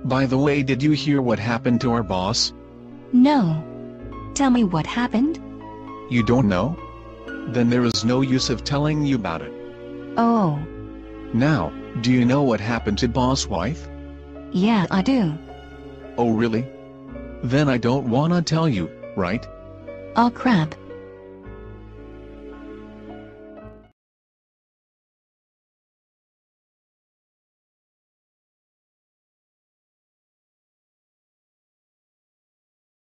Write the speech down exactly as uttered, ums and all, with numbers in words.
By the way, did you hear what happened to our boss? No. Tell me what happened? You don't know? Then there is no use of telling you about it. Oh. Now, do you know what happened to boss wife? Yeah, I do. Oh really? Then I don't wanna tell you, right? Oh crap.